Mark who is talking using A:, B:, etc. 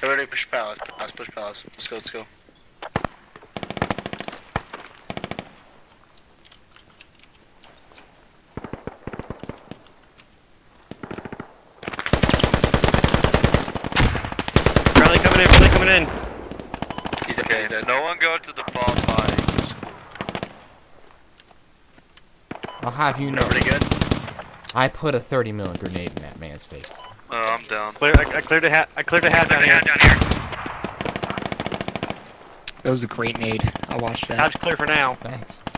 A: Everybody push palace, push palace. Let's go, let's go.
B: Friendly coming in.
A: He's dead, he's dead.
C: No one go to the bonfires.
D: I'll have you know.
A: Everybody good?
D: I put a 30 mil grenade in that man's face.
C: Oh, I'm down.
B: I cleared a hat. I cleared a hat down here.
E: That was a great nade. I watched that.
B: Hat's clear for now.
D: Thanks.